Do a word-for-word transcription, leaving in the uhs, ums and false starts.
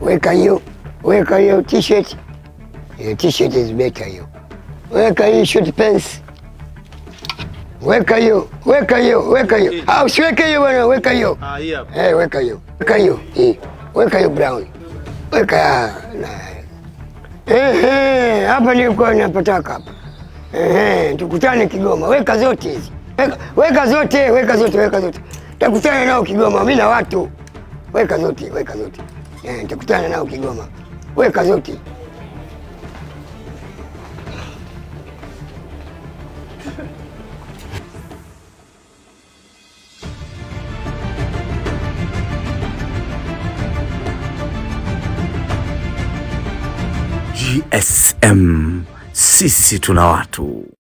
Weka hiyo, weka hiyo t-shirt. Yeah, t-shirt is better hiyo. Weka hiyo short pants. Weka hiyo, weka hiyo, weka hiyo. Ah, usiweke hiyo bwana, weka hiyo. Ah, hii hapa. Eh, weka hiyo. Weka hiyo. Hii. Weka hiyo brown. Weka na. Eh eh, hapa nilikuwa napataka hapa. Eh eh, tukutane Kigoma. Weka zote hizi. Weka, weka zote, weka zote, weka zote. Takutana nao Kigoma, mimi na watu. Weka zote, weka zote. Eh, takutana nao Kigoma. Weka zote. G S M, sisi tuna watu.